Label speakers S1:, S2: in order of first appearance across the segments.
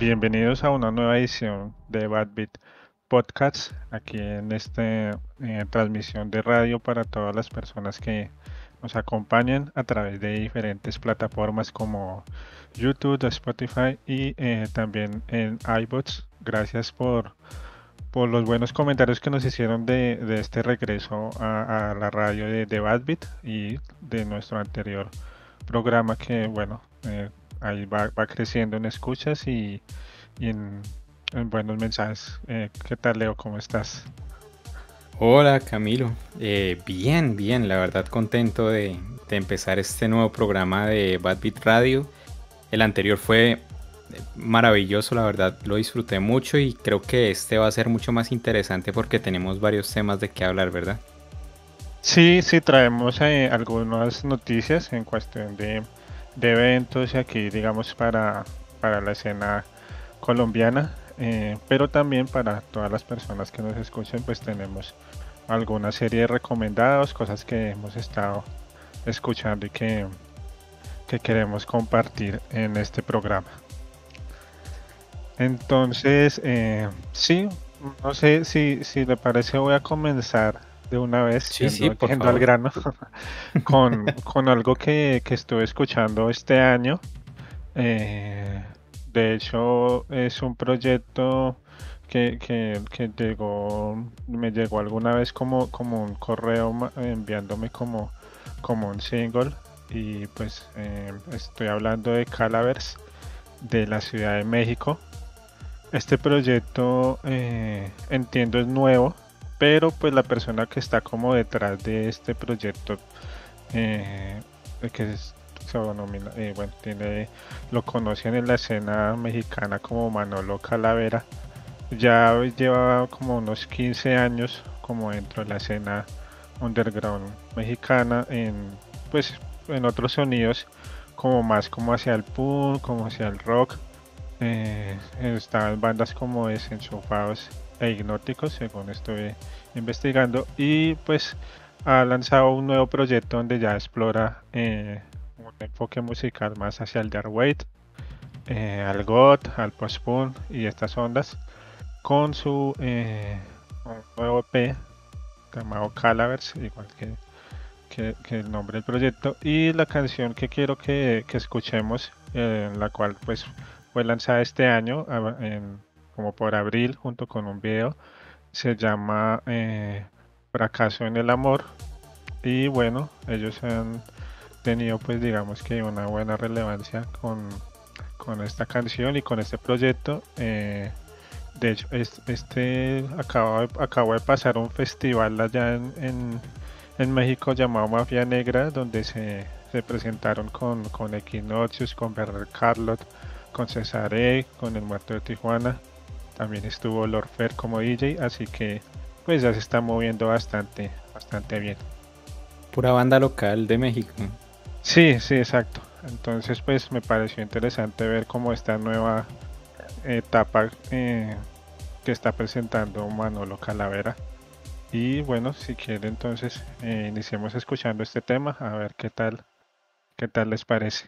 S1: Bienvenidos a una nueva edición de Bad Beat Podcast, aquí en esta transmisión de radio para todas las personas que nos acompañan a través de diferentes plataformas como YouTube, Spotify y también en iBots. Gracias por los buenos comentarios que nos hicieron de este regreso a la radio de Bad Beat y de nuestro anterior programa que, bueno, ahí va creciendo en escuchas y en buenos mensajes. ¿Qué tal, Leo? ¿Cómo estás?
S2: Hola Camilo, bien, la verdad contento de empezar este nuevo programa de Bad Beat Radio. El anterior fue maravilloso, la verdad lo disfruté mucho y creo que este va a ser mucho más interesante porque tenemos varios temas de qué hablar, ¿verdad?
S1: Sí, sí, traemos algunas noticias en cuestión de eventos y aquí, digamos, para la escena colombiana, pero también para todas las personas que nos escuchen, pues tenemos alguna serie de recomendados, cosas que hemos estado escuchando y que queremos compartir en este programa. Entonces, sí, no sé si le parece, voy a comenzar de una vez,
S2: Sí, sí, por
S1: yendo al
S2: favor.
S1: grano, con algo que estuve escuchando este año. Eh, de hecho, es un proyecto que me llegó alguna vez como un correo enviándome como un single. Y pues estoy hablando de Calavers de la Ciudad de México. Este proyecto entiendo es nuevo, pero pues la persona que está como detrás de este proyecto, eh, se denomina, bueno, lo conocen en la escena mexicana como Manolo Calavera. Ya lleva como unos 15 años como dentro de la escena underground mexicana pues en otros sonidos como más como hacia el punk, como hacia el rock. Estaban bandas como Desenchufados e Hipnóticos, según estoy investigando, y pues ha lanzado un nuevo proyecto donde ya explora un enfoque musical más hacia el dark wave, al goth, al post-punk y estas ondas, con un nuevo EP llamado Calavers, igual que el nombre del proyecto, y la canción que quiero que escuchemos, la cual pues fue lanzada este año, como por abril, junto con un video, se llama Fracaso en el Amor. Y bueno, ellos han tenido pues digamos que una buena relevancia con esta canción y con este proyecto. De hecho, acabo de pasar un festival allá en México llamado Mafia Negra, donde se presentaron con Equinoxius, con Berrer Carlot, con Cesare, con El Muerto de Tijuana. También estuvo Lord Fer como DJ, así que pues ya se está moviendo bastante bien.
S2: Pura banda local de México.
S1: Sí, sí, exacto. Entonces pues me pareció interesante ver cómo esta nueva etapa que está presentando Manolo Calavera. Y bueno, si quiere entonces iniciemos escuchando este tema, a ver qué tal les parece.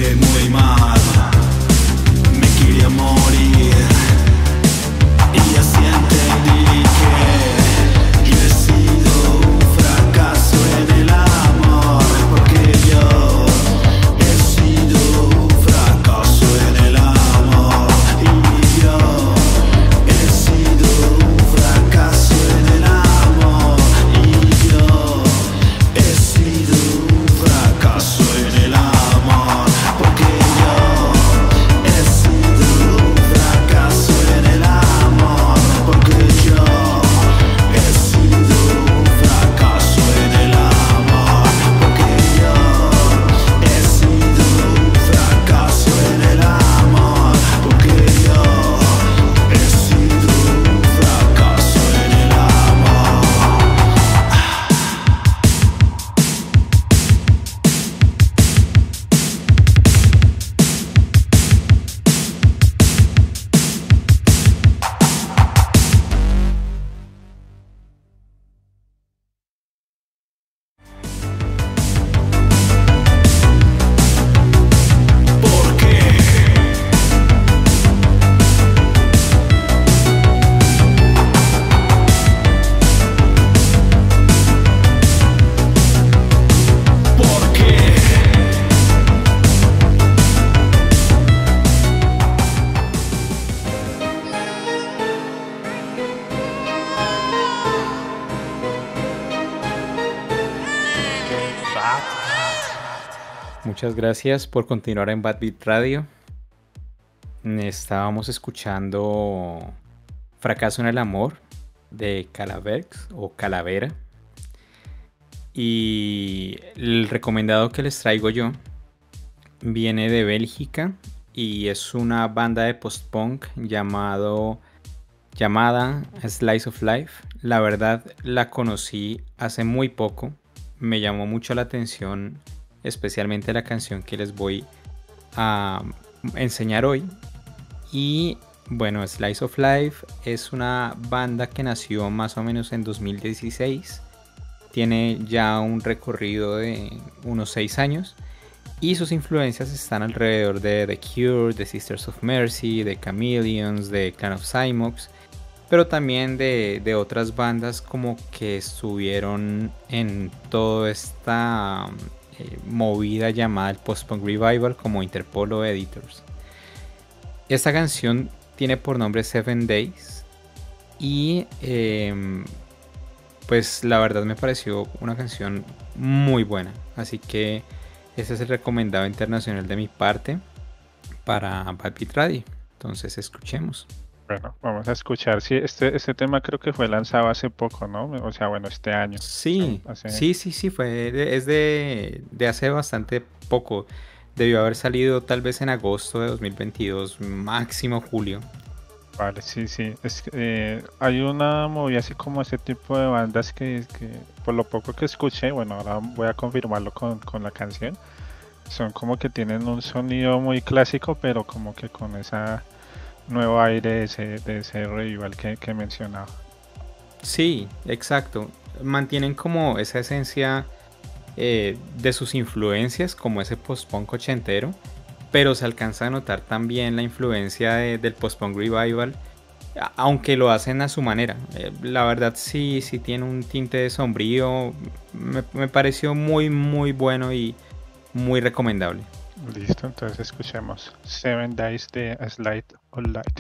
S3: muy mal, me quería morir. Y así entendí que yo he sido un fracaso en el amor, porque yo he sido un fracaso en el amor. Y yo he sido un fracaso en el amor. Y yo he sido un fracaso en el amor, porque yo he sido un fracaso en el amor, porque yo he sido un fracaso en el amor, porque yo he sido un fracaso en el amor, porque yo he sido un fracaso en el amor. ¿Por qué? ¿Por qué?
S2: Muchas gracias por continuar en Bad Beat Radio. Estábamos escuchando Fracaso en el Amor de Calavex o Calavera. Y el recomendado que les traigo yo viene de Bélgica y es una banda de post-punk llamada Slice of Life. La verdad la conocí hace muy poco. Me llamó mucho la atención, especialmente la canción que les voy a enseñar hoy. Y bueno, Slice of Life es una banda que nació más o menos en 2016. Tiene ya un recorrido de unos 6 años. Y sus influencias están alrededor de The Cure, de Sisters of Mercy, de Chameleons, de Clan of Cymox, pero también de otras bandas como que estuvieron en toda esta movida llamada el post-punk revival, como Interpol o Editors. Esta canción tiene por nombre 7 Days y pues la verdad me pareció una canción muy buena, así que este es el recomendado internacional de mi parte para Bad Beat Radio. Entonces escuchemos.
S1: Bueno, vamos a escuchar. Sí, este tema creo que fue lanzado hace poco, ¿no? O sea, bueno, este año.
S2: Sí,
S1: Hace-
S2: sí, es de hace bastante poco. Debió haber salido tal vez en agosto de 2022, máximo julio.
S1: Vale, sí, sí. Es que, hay una movida así como ese tipo de bandas que por lo poco que escuché, bueno, ahora voy a confirmarlo con la canción. Son como que tienen un sonido muy clásico, pero como que con esa nuevo aire de ese revival que mencionaba.
S2: Sí, exacto. Mantienen como esa esencia de sus influencias, como ese post-punk ochentero, pero se alcanza a notar también la influencia del post-punk revival, aunque lo hacen a su manera. La verdad sí tiene un tinte sombrío. Me pareció muy bueno y muy recomendable.
S1: Listo, entonces escuchemos 7 Days de A Slide of Light.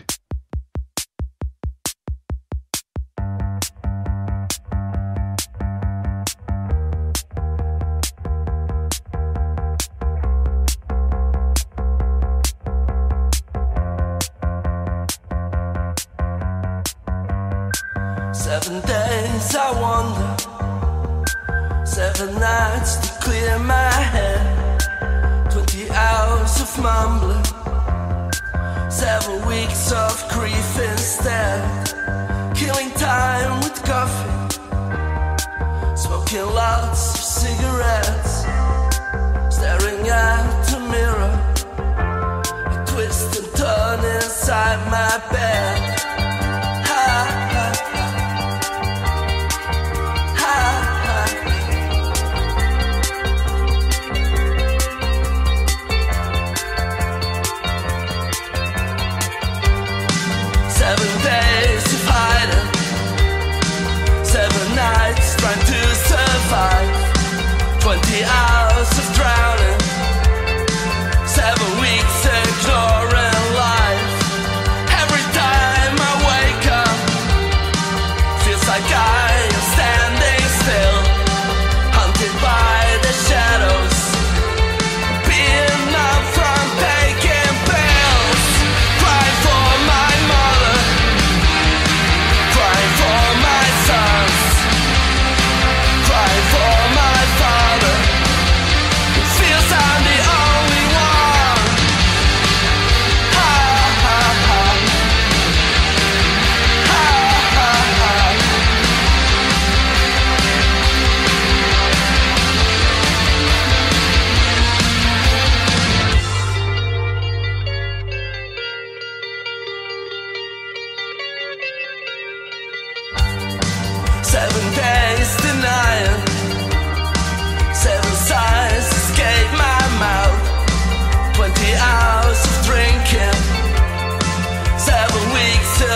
S3: Seven days I wander, 7 nights to clear my head, 20 hours of mumbling, 7 weeks of grief instead, killing time with coffee, smoking lots of cigarettes, staring at the mirror, I twist and turn inside my bed.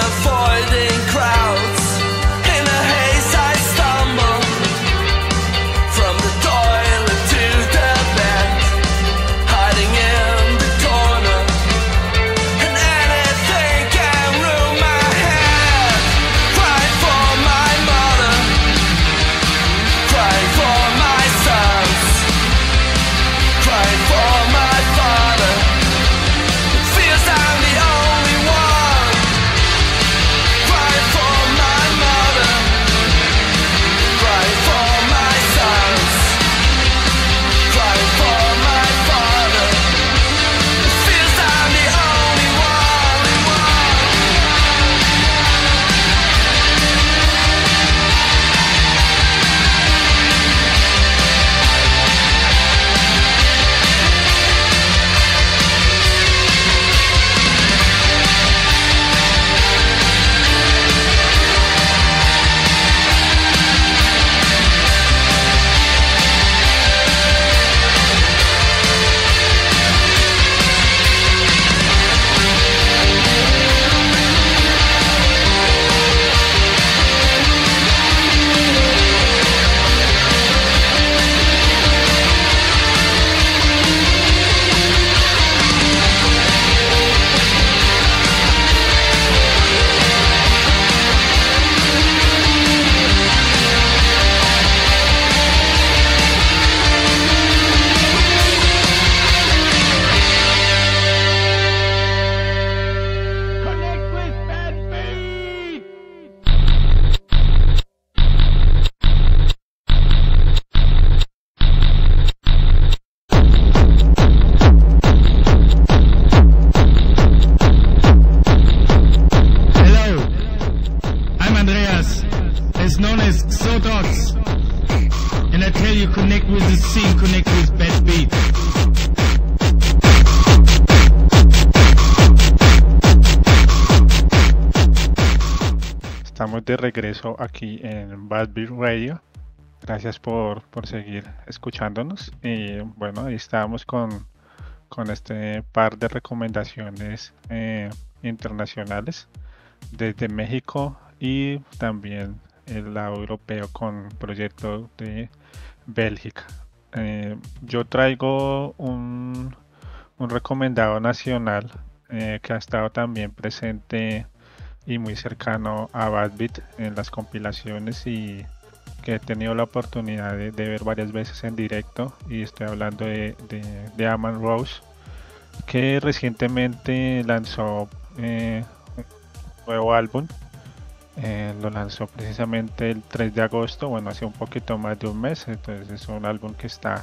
S3: avoiding crowds. In a haze I stumble from the toilet to the bed, hiding in the corner, and anything can ruin my head. Crying for my mother, crying for my sons, crying for my father. It feels I'm the only one. Crying for my mother, crying for my sons, crying for my father. It feels I'm the only one.
S4: Hello, I'm Andreas, as known as Sodox, and I tell you, connect with the scene, connect with Bad Beat.
S1: Estamos de regreso aquí en Bad Beat Radio. Gracias por seguir escuchándonos. Y bueno, ahí estábamos con este par de recomendaciones internacionales desde México y también el lado europeo con proyecto de Bélgica. Yo traigo un recomendado nacional que ha estado también presente y muy cercano a Bad Beat en las compilaciones y que he tenido la oportunidad de ver varias veces en directo, y estoy hablando de Amon Rose, que recientemente lanzó un nuevo álbum. Lo lanzó precisamente el 3 de agosto, bueno, hace un poquito más de un mes. Entonces es un álbum que está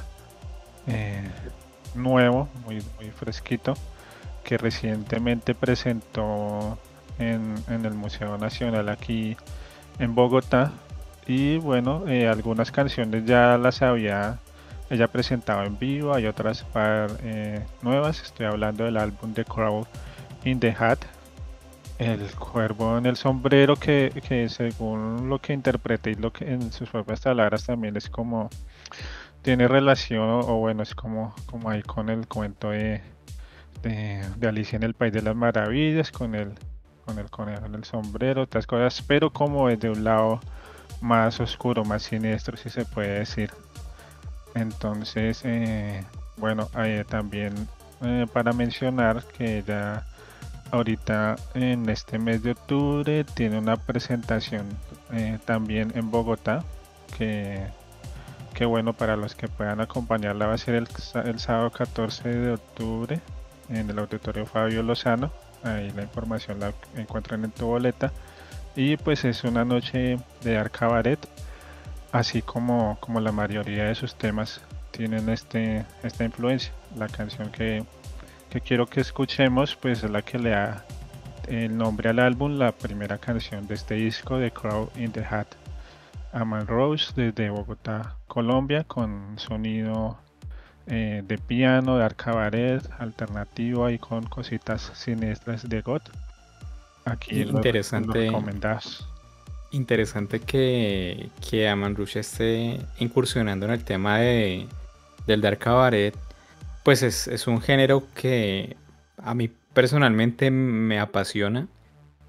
S1: nuevo, muy fresquito, que recientemente presentó en el Museo Nacional aquí en Bogotá. Y bueno, algunas canciones ya las había ella presentado en vivo, hay otras nuevas. Estoy hablando del álbum The Crow in the Hat, el cuervo en el sombrero, que según lo que interpreté y lo que en sus propias palabras también es como tiene relación, o bueno, es como ahí con el cuento de Alicia en el País de las Maravillas, con el conejo en el sombrero, otras cosas, pero como desde un lado más oscuro, más siniestro, si se puede decir. Entonces, bueno, también para mencionar que ya ahorita en este mes de octubre tiene una presentación también en Bogotá, que bueno, para los que puedan acompañarla va a ser el sábado 14 de octubre en el Auditorio Fabio Lozano. Ahí la información la encuentran en tu boleta. Y pues es una noche de Dark Cabaret, así como la mayoría de sus temas tienen esta influencia. La canción que quiero que escuchemos pues es la que le da el nombre al álbum, la primera canción de este disco, The Crow in the Hat. Amon Rose desde Bogotá, Colombia, con sonido de piano, de cabaret, alternativo y con cositas siniestras de God. Aquí
S2: Interesante.
S1: los recomendados.
S2: Interesante que Amon Rose esté incursionando en el tema del Dark Cabaret. Pues es un género que a mí personalmente me apasiona.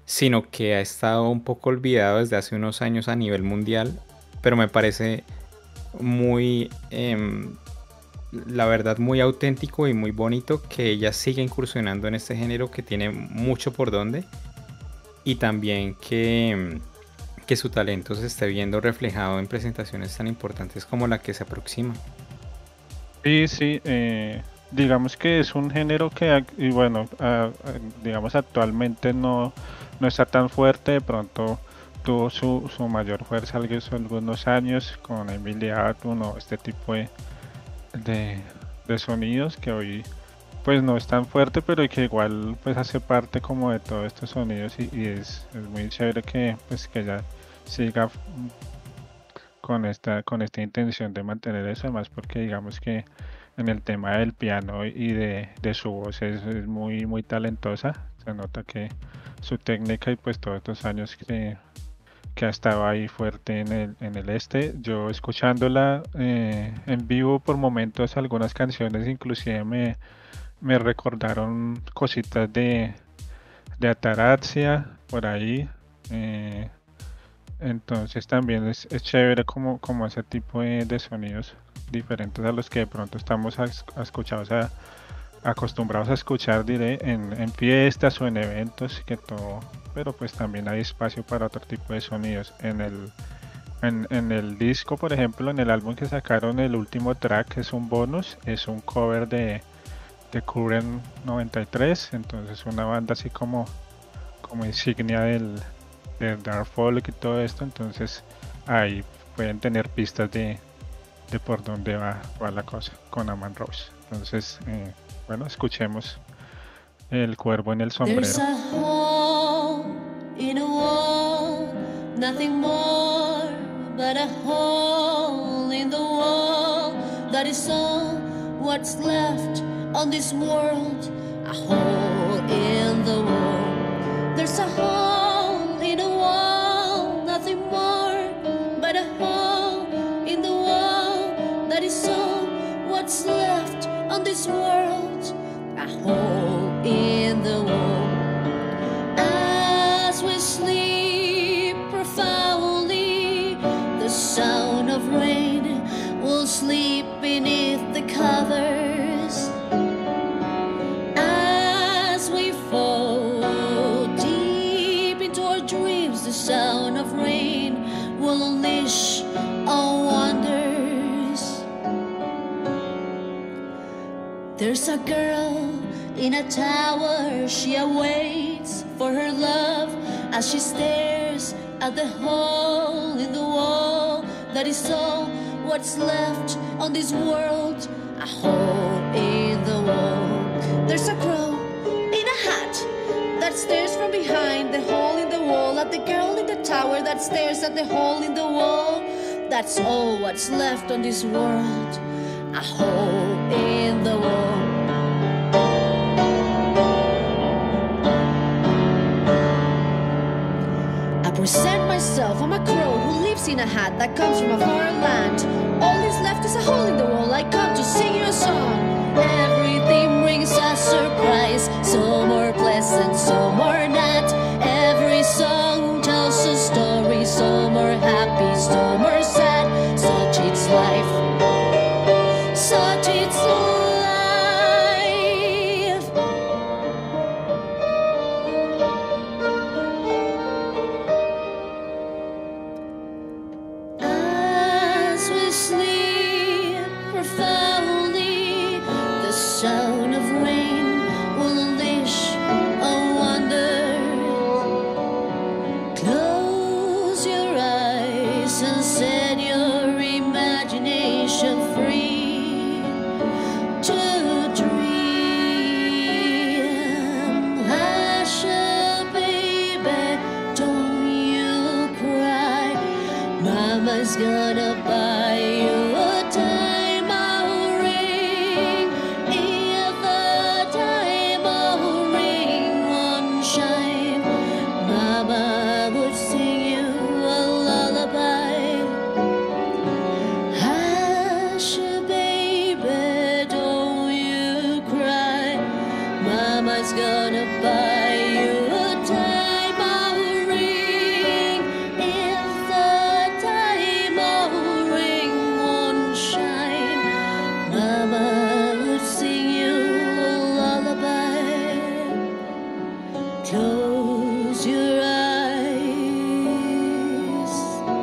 S2: sino que ha estado un poco olvidado desde hace unos años a nivel mundial, pero me parece muy, la verdad, muy auténtico y muy bonito que ella siga incursionando en este género que tiene mucho por donde, y también que su talento se esté viendo reflejado en presentaciones tan importantes como la que se aproxima.
S1: Sí, sí, digamos que es un género que, y bueno, digamos actualmente no está tan fuerte, de pronto tuvo su mayor fuerza hace algunos años con Emilia Atwood o este tipo de, de sonidos que hoy pues no es tan fuerte, pero que igual pues hace parte como de todos estos sonidos y es muy chévere que pues que ya siga con esta intención de mantener eso, además porque digamos que en el tema del piano y de su voz es muy muy talentosa, se nota que su técnica y pues todos estos años que ha estado ahí fuerte en el este, yo escuchándola en vivo por momentos algunas canciones inclusive me recordaron cositas de Ataraxia por ahí. eh, entonces también es chévere como ese tipo de sonidos diferentes a los que de pronto estamos acostumbrados a escuchar, diré, en fiestas o en eventos, que todo, pero pues también hay espacio para otro tipo de sonidos. En el disco, por ejemplo, en el álbum que sacaron, el último track es un bonus, es un cover de Current 93, entonces una banda así como insignia del Dark Folk y todo esto, entonces ahí pueden tener pistas de por dónde va la cosa con Aman Rose. Entonces, bueno, escuchemos El Cuervo en el
S5: There's
S1: Sombrero.
S5: a hole in a wall, nothing more but a hole in the wall. That is all what's left on this world, a hole in the wall. There's a hole in a wall, nothing more but a hole in the wall. That is all what's left on this world, a hole in the wall. As we sleep profoundly, the sound of rain will sleep beneath the covers. As we fall deep into our dreams, the sound of rain will unleash our wonders. There's a girl in a tower, she awaits for her love as she stares at the hole in the wall. That is all what's left on this world, a hole in the wall. There's a crow in a hat that stares from behind the hole in the wall at the girl in the tower that stares at the hole in the wall. That's all what's left on this world, a hole in the wall. I present myself, I'm a crow who lives in a hat that comes from a foreign land. All that's left is a hole in the wall, I come to sing you a song. Everything brings a surprise, some more pleasant, some more not. Every song tells a story, some are happy, some are sad. Such it's life, such it's life. As we sleep profoundly, the sound of rain will unleash a wonder. Close your eyes and set your imagination free to dream. Hush, baby, don't you cry. Mama's gonna buy you a diamond ring. If the diamond ring won't shine, Mama would sing you a lullaby. Hush, baby, don't you cry. Mama's gonna buy you a diamond Close your eyes.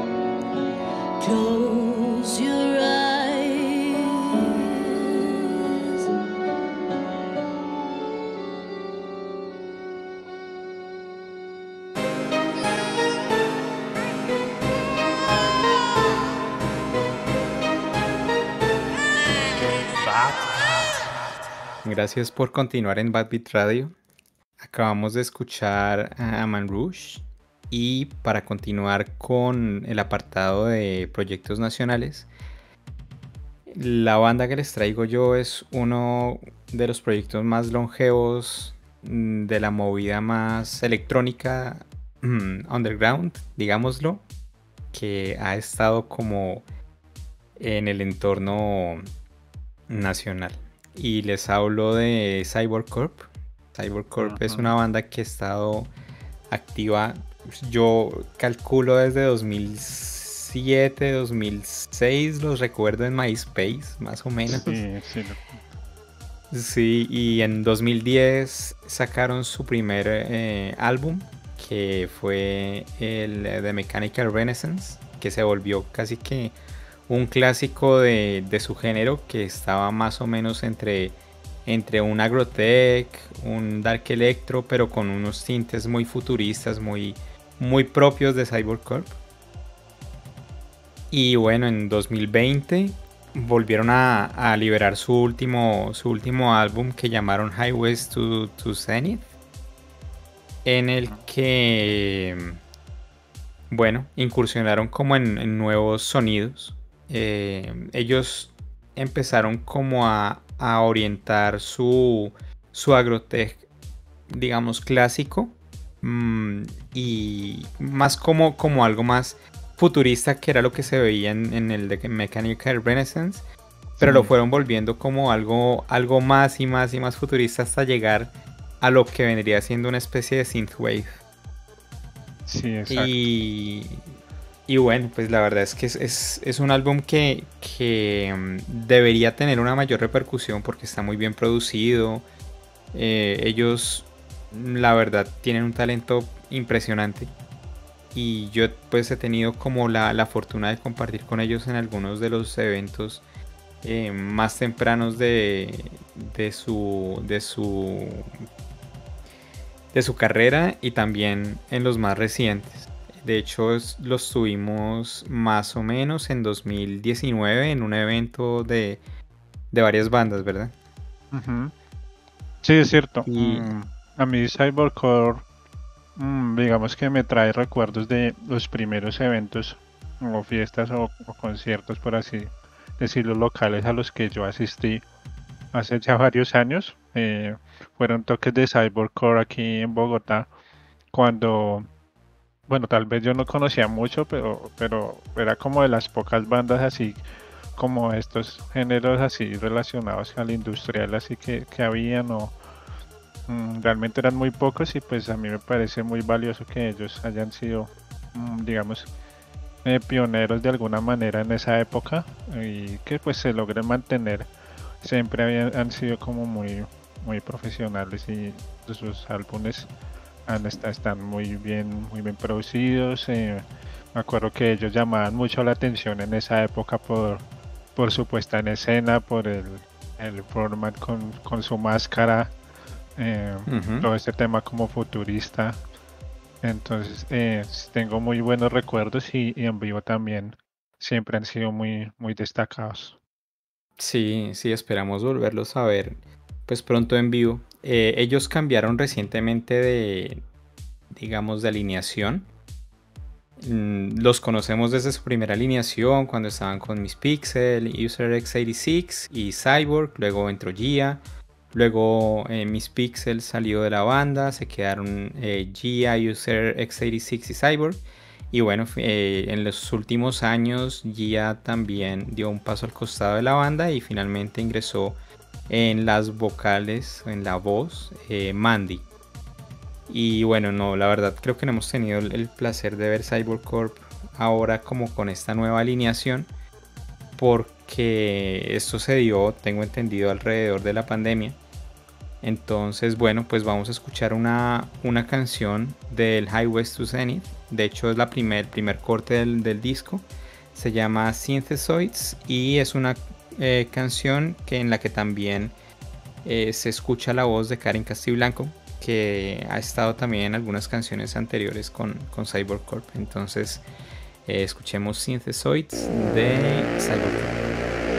S5: Close your eyes.
S2: Gracias por continuar en Bad Beat Radio. Acabamos de escuchar a Aman Rouge y para continuar con el apartado de proyectos nacionales, la banda que les traigo yo es uno de los proyectos más longevos de la movida más electrónica underground, digámoslo, que ha estado como en el entorno nacional. Y les hablo de Cyborg Corp. Cyborg Corp es una banda que ha estado activa, yo calculo desde 2007, 2006, los recuerdo en MySpace, más o menos. Sí, y en 2010 sacaron su primer álbum, que fue el The Mechanical Renaissance, que se volvió casi que un clásico de su género, que estaba más o menos entre un agrotech, un dark electro, pero con unos tintes muy futuristas, muy propios de Cyborg Corp. Y bueno, en 2020 volvieron a liberar su último álbum, que llamaron Highways to Zenith, en el que, bueno, incursionaron como en nuevos sonidos. Ellos empezaron como a orientar su agrotech, digamos, clásico, y más como algo más futurista, que era lo que se veía en el de Mechanical Renaissance, pero lo fueron volviendo como algo más y más futurista, hasta llegar a lo que vendría siendo una especie de synthwave.
S1: Sí, exacto.
S2: Y bueno, pues la verdad es que es un álbum que debería tener una mayor repercusión, porque está muy bien producido. Ellos, la verdad, tienen un talento impresionante. Y yo pues he tenido como la fortuna de compartir con ellos en algunos de los eventos más tempranos de su carrera, y también en los más recientes. De hecho, los tuvimos más o menos en 2019 en un evento de varias bandas, ¿verdad?
S1: Sí, es cierto.
S2: Y
S1: A mí Cyborg Corp, digamos que me trae recuerdos de los primeros eventos o fiestas o conciertos, por así decirlo, locales a los que yo asistí hace ya varios años. Fueron toques de Cyborg Corp aquí en Bogotá, cuando, bueno, tal vez yo no conocía mucho, pero era como de las pocas bandas así, como estos géneros así relacionados al industrial, así que habían, o realmente eran muy pocos, y pues a mí me parece muy valioso que ellos hayan sido, digamos, pioneros de alguna manera en esa época, y que pues se logren mantener. Siempre han sido como muy profesionales, y sus álbumes están muy bien producidos. Me acuerdo que ellos llamaban mucho la atención en esa época por su puesta en escena, por el format con su máscara, todo este tema como futurista. Entonces tengo muy buenos recuerdos, y en vivo también siempre han sido muy destacados.
S2: sí, esperamos volverlos a ver pues pronto en vivo. Ellos cambiaron recientemente digamos, de alineación. Los conocemos desde su primera alineación, cuando estaban con Miss Pixel, User X86 y Cyborg. Luego entró Gia. Luego Miss Pixel salió de la banda. Se quedaron Gia, User X86 y Cyborg. Y bueno, en los últimos años Gia también dio un paso al costado de la banda, y finalmente ingresó en las vocales, en la voz, Mandy. Y bueno, no, la verdad creo que no hemos tenido el placer de ver Cyborg Corp ahora como con esta nueva alineación, porque esto se dio, tengo entendido, alrededor de la pandemia. Entonces, bueno, pues vamos a escuchar una canción del Highways to Zenith. De hecho, es el primer corte del disco. Se llama Synthesoids y es una canción en la que también se escucha la voz de Karen Castiblanco, que ha estado también en algunas canciones anteriores con Cyborg Corp. Entonces, escuchemos Synthesoids de Cyborg Corp.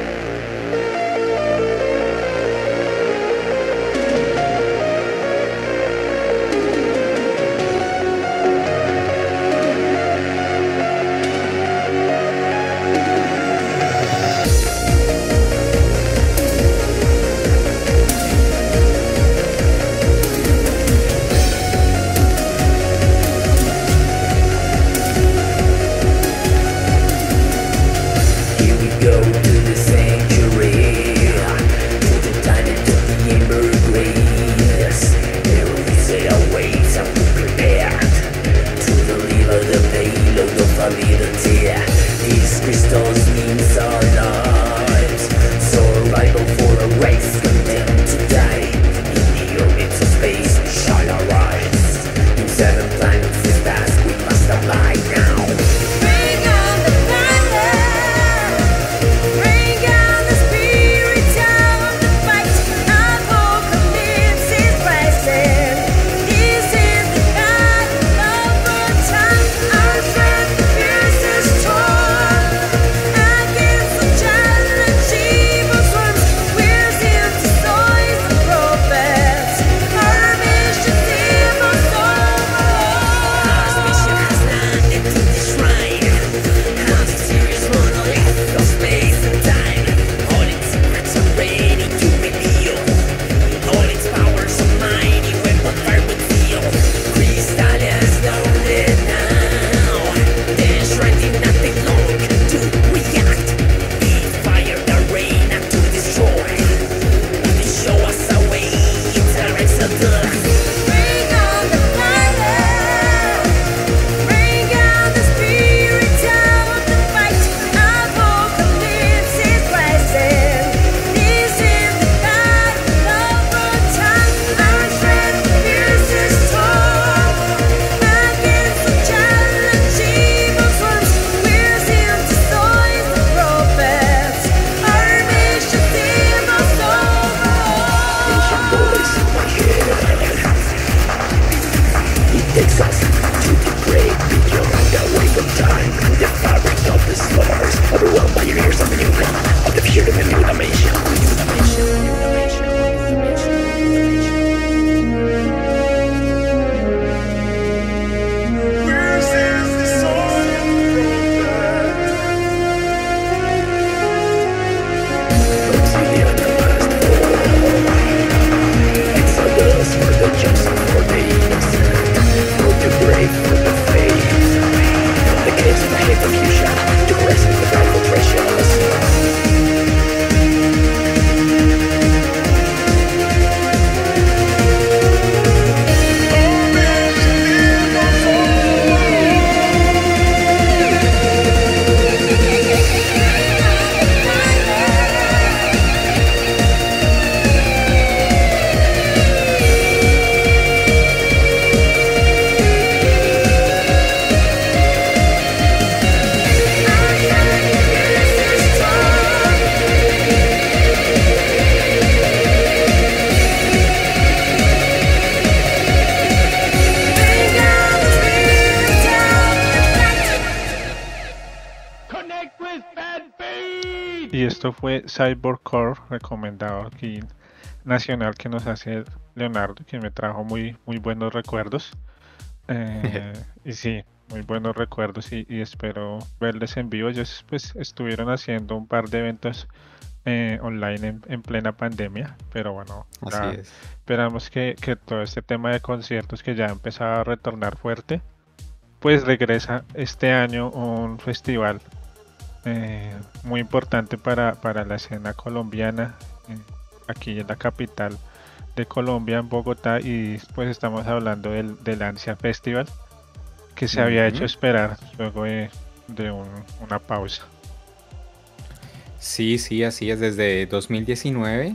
S1: Y esto fue Cyborg Core, recomendado aquí nacional, que nos hace Leonardo, que me trajo muy buenos recuerdos. Y sí, muy buenos recuerdos y espero verles en vivo. Ellos pues estuvieron haciendo un par de eventos online en plena pandemia, pero bueno,
S2: Así es.
S1: esperamos que todo este tema de conciertos que ya ha empezado a retornar fuerte, pues regresa este año un festival muy importante para la escena colombiana, aquí en la capital de Colombia, en Bogotá, y pues estamos hablando del Ansia Festival, que se había hecho esperar luego de una pausa.
S2: Sí, sí, así es. Desde 2019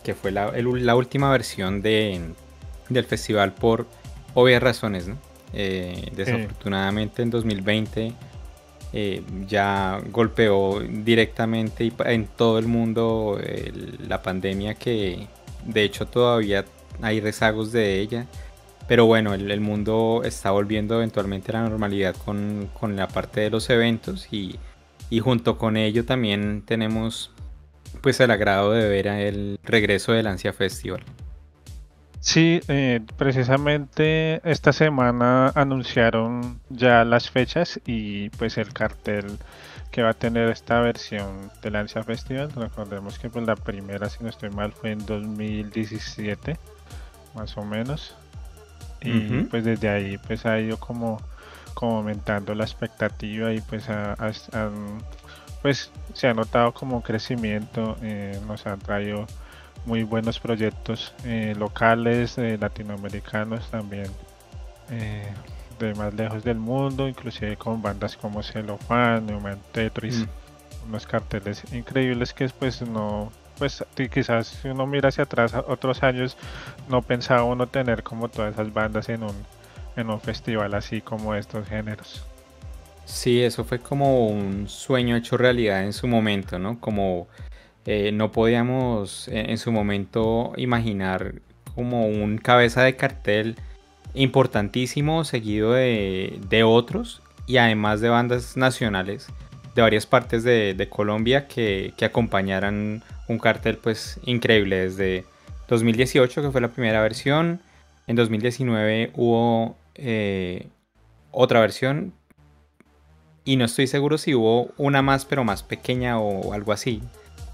S2: que fue la última versión del festival por obvias razones, ¿no? Desafortunadamente en 2020 ya golpeó directamente en todo el mundo la pandemia, que de hecho todavía hay rezagos de ella. Pero bueno, el mundo está volviendo eventualmente a la normalidad con la parte de los eventos, y junto con ello también tenemos pues el agrado de ver el regreso del Ansia Festival.
S1: Sí, precisamente esta semana anunciaron ya las fechas y pues el cartel que va a tener esta versión del Ansia Festival. Recordemos que pues la primera, si no estoy mal, fue en 2017, más o menos. Y pues desde ahí pues ha ido como aumentando la expectativa, y pues pues se ha notado como crecimiento. Nos han traído muy buenos proyectos locales, latinoamericanos también, de más lejos del mundo, inclusive con bandas como Celofán, Neumann Tetris, unos carteles increíbles que pues no, pues quizás si uno mira hacia atrás a otros años no pensaba uno tener como todas esas bandas en un festival así como estos géneros.
S2: Sí, eso fue como un sueño hecho realidad en su momento, ¿no? Como no podíamos en su momento imaginar como un cabeza de cartel importantísimo seguido de otros, y además de bandas nacionales de varias partes de Colombia que acompañaran un cartel pues increíble. Desde 2018, que fue la primera versión, en 2019 hubo otra versión, y no estoy seguro si hubo una más pero más pequeña o algo así.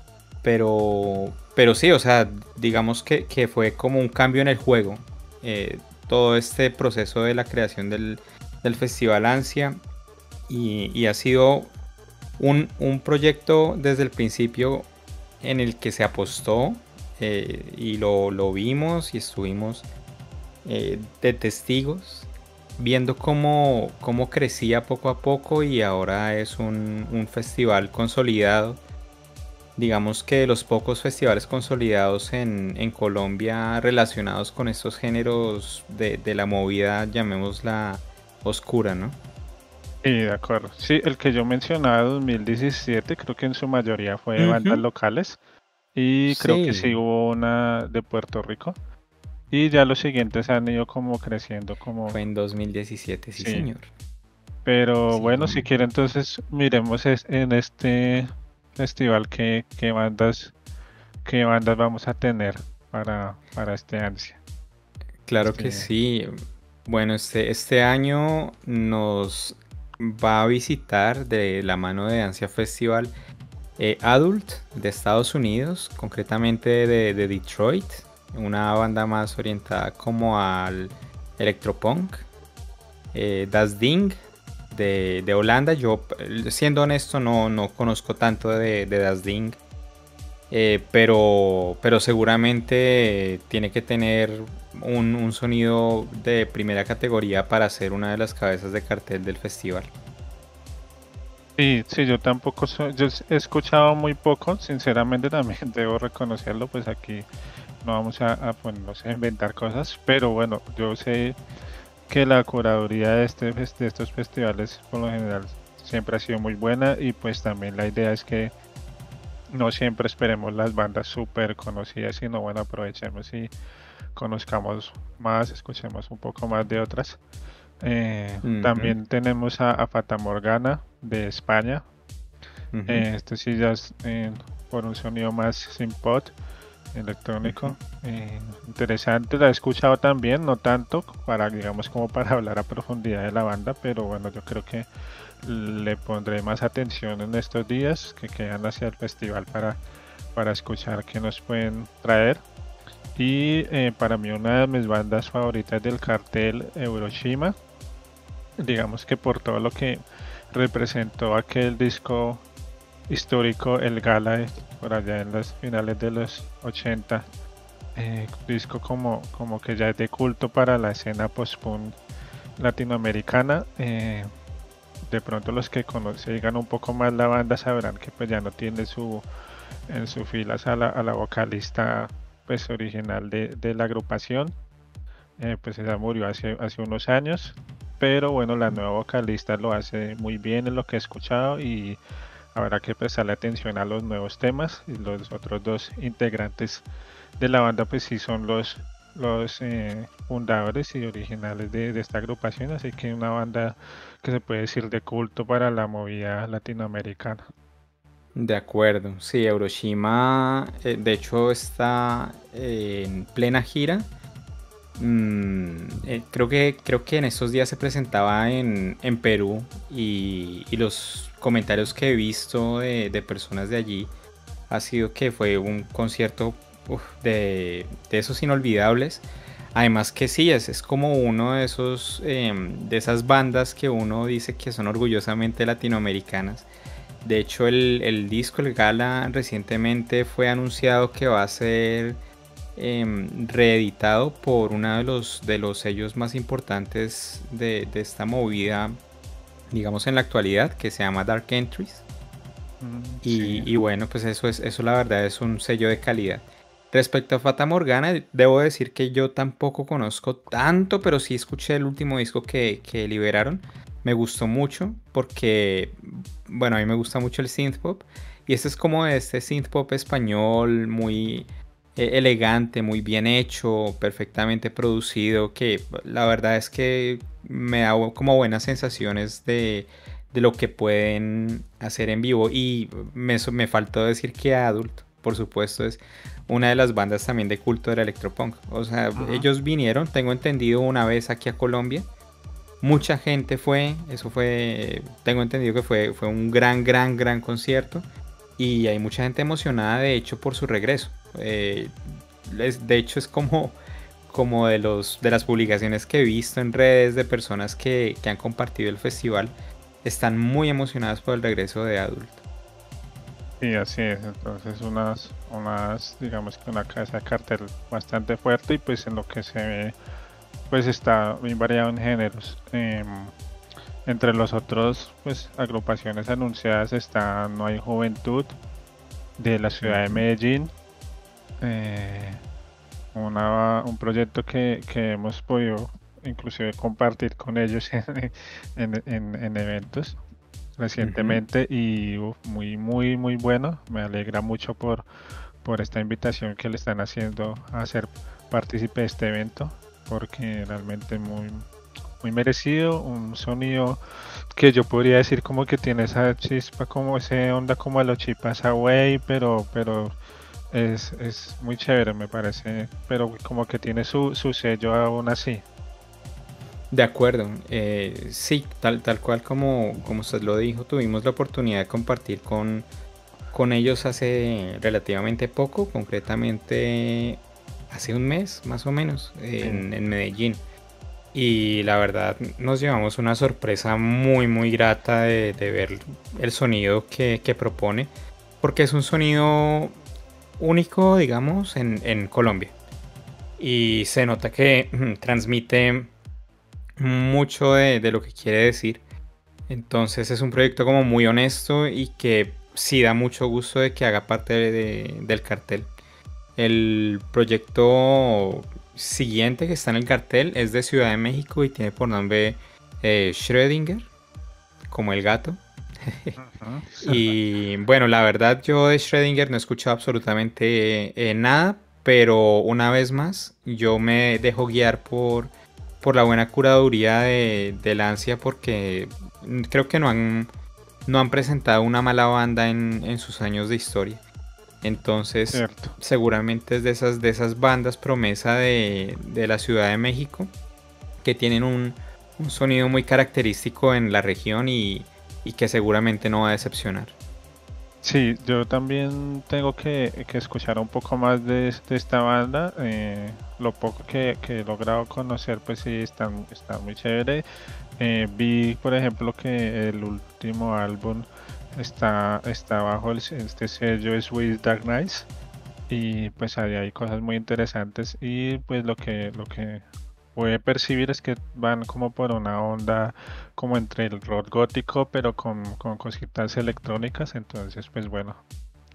S2: Pero sí, o sea, digamos que fue como un cambio en el juego. Todo este proceso de la creación del Festival Ansia, y ha sido un proyecto desde el principio en el que se apostó, y lo vimos y estuvimos de testigos, viendo cómo crecía poco a poco, y ahora es un festival consolidado. Digamos que de los pocos festivales consolidados en Colombia relacionados con estos géneros de la movida, llamémosla oscura, ¿no?
S1: Sí, de acuerdo. Sí, el que yo mencionaba, 2017, creo que en su mayoría fue de bandas locales, y creo que sí
S2: Sí,
S1: hubo una de Puerto Rico, y ya los siguientes han ido como creciendo como,
S2: fue en 2017, sí
S1: sí.
S2: señor.
S1: Pero
S2: Sí,
S1: bueno, si quiere entonces miremos en este festival qué bandas vamos a tener para este ansia.
S2: claro que
S1: Este,
S2: sí. Bueno, este año nos va a visitar de la mano de Ansia Festival Adult de Estados Unidos, concretamente de Detroit, una banda más orientada como al electropunk. Das Ding de Holanda. Yo, siendo honesto, no conozco tanto de Das Ding, pero seguramente tiene que tener un sonido de primera categoría para ser una de las cabezas de cartel del festival.
S1: sí, sí, yo tampoco yo he escuchado muy poco, sinceramente también debo reconocerlo, pues aquí no vamos a ponernos a inventar cosas, pero bueno, yo sé que la curaduría de estos festivales por lo general siempre ha sido muy buena, y pues también la idea es que no siempre esperemos las bandas súper conocidas, sino bueno, aprovechemos y conozcamos más, escuchemos un poco más de otras.
S2: Ujú,
S1: También tenemos a Fata Morgana de España.
S2: ujú,
S1: Este sí ya es por un sonido más synth-pop
S2: ujú.
S1: electrónico. Interesante, la he escuchado también, no tanto para, digamos, como para hablar a profundidad de la banda, pero bueno, yo creo que le pondré más atención en estos días que quedan hacia el festival para escuchar qué nos pueden traer. Y para mí una de mis bandas favoritas del cartel, Euroshima, digamos que por todo lo que representó aquel disco histórico, el Gala, por allá en las finales de los 80, disco como que ya es de culto para la escena post-punk latinoamericana. De pronto los que sigan un poco más la banda sabrán que pues ya no tiene en sus filas a la vocalista pues original de la agrupación. Pues ella murió hace unos años, pero bueno, la nueva vocalista lo hace muy bien en lo que he escuchado y habrá que prestarle atención a los nuevos temas. Y los otros dos integrantes de la banda pues sí son los fundadores y originales de esta agrupación, así que una banda que se puede decir de culto para la movida latinoamericana.
S2: De acuerdo, sí, Euroshima de hecho está en plena gira. Creo que en estos días se presentaba en Perú y los comentarios que he visto de personas de allí ha sido que fue un concierto de esos inolvidables. Además que sí, es como uno de esos de esas bandas que uno dice que son orgullosamente latinoamericanas. De hecho, el disco, el Gala, recientemente fue anunciado que va a ser reeditado por uno de los sellos más importantes de esta movida, digamos en la actualidad, que se llama Dark Entries.
S1: Sí.
S2: Y bueno, pues eso la verdad es un sello de calidad. Respecto a Fata Morgana, debo decir que yo tampoco conozco tanto, pero sí escuché el último disco que liberaron. Me gustó mucho porque, bueno, a mí me gusta mucho el synth pop. Y este es como este synth pop español, muy elegante, muy bien hecho, perfectamente producido, que la verdad es que me da como buenas sensaciones de lo que pueden hacer en vivo. Y me faltó decir que Adult, por supuesto, es una de las bandas también de culto del electropunk. O sea, ellos vinieron, tengo entendido, una vez aquí a Colombia. Mucha gente fue, tengo entendido que fue un gran concierto. Y hay mucha gente emocionada, de hecho, por su regreso. De hecho, es como de las publicaciones que he visto en redes de personas que han compartido el festival. Están muy emocionadas por el regreso de Adult.
S1: Sí, así es. Entonces digamos que una cabeza de cartel bastante fuerte y pues en lo que se ve, pues está muy variado en géneros. Entre los otros, pues agrupaciones anunciadas está No Hay Juventud de la ciudad de Medellín. eh, un proyecto que hemos podido inclusive compartir con ellos en eventos recientemente y muy bueno. Me alegra mucho por esta invitación que le están haciendo a ser partícipe de este evento, porque realmente muy merecido, un sonido que yo podría decir como que tiene esa chispa, como ese onda como a los Chipas Away, pero es muy chévere me parece, pero como que tiene su sello aún así.
S2: De acuerdo, sí, tal cual como usted lo dijo, tuvimos la oportunidad de compartir con ellos hace relativamente poco, concretamente hace un mes más o menos, en Medellín. Y la verdad nos llevamos una sorpresa muy grata de ver el sonido que propone, porque es un sonido único, digamos, en Colombia. Y se nota que transmite mucho de lo que quiere decir. Entonces es un proyecto como muy honesto y que sí da mucho gusto de que haga parte del cartel. El proyecto siguiente que está en el cartel es de Ciudad de México y tiene por nombre Schrödinger, como el gato. Y bueno, la verdad yo de Schrödinger no he escuchado absolutamente nada, pero una vez más yo me dejo guiar por la buena curaduría de Lancia, porque creo que no han presentado una mala banda en sus años de historia. Entonces,
S1: Cierto.
S2: seguramente es de esas bandas promesa de la Ciudad de México, que tienen un sonido muy característico en la región y que seguramente no va a decepcionar.
S1: Sí, yo también tengo que escuchar un poco más de esta banda. Lo poco que he logrado conocer, pues sí, está muy chévere. Vi, por ejemplo, que el último álbum está bajo este sello Swiss Dark Knights y pues ahí hay cosas muy interesantes y pues lo que puede percibir es que van como por una onda como entre el rock gótico pero con cositas electrónicas, entonces pues bueno,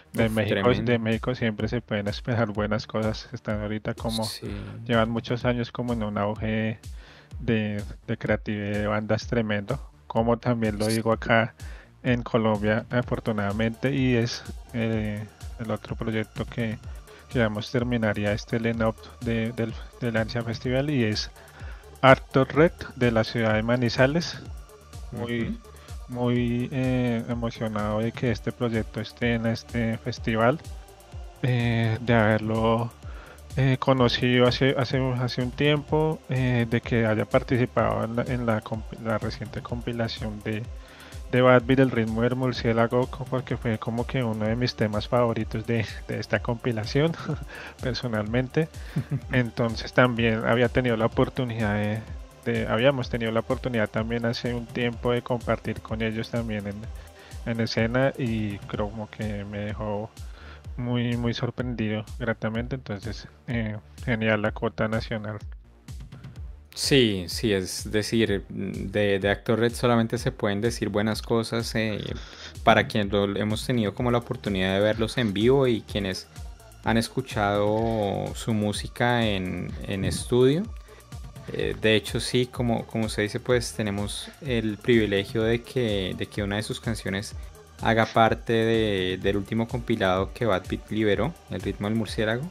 S1: De
S2: Uf,
S1: México,
S2: tremendo.
S1: de México siempre se pueden esperar buenas cosas. Están ahorita como,
S2: Sí.
S1: llevan muchos años como en un auge de creatividad de bandas tremendo. Como también lo digo acá en Colombia, afortunadamente, y es el otro proyecto que vamos terminaría este line-up del Ansia Festival y es Arthur Red de la ciudad de Manizales. Muy,
S2: Ujú.
S1: muy emocionado de que este proyecto esté en este festival, de haberlo conocido hace un tiempo, de que haya participado la reciente compilación de Bad Beat, el ritmo del murciélago, porque fue como que uno de mis temas favoritos de esta compilación, personalmente. Entonces también había tenido la oportunidad habíamos tenido la oportunidad también hace un tiempo de compartir con ellos también en escena y creo como que me dejó muy muy sorprendido gratamente. Entonces genial la cuota nacional.
S2: Sí, sí, es decir, de Actor Red solamente se pueden decir buenas cosas para quienes hemos tenido como la oportunidad de verlos en vivo y quienes han escuchado su música en estudio. De hecho, sí, como se dice, pues tenemos el privilegio de que una de sus canciones haga parte del último compilado que Bad Beat liberó, El ritmo del murciélago.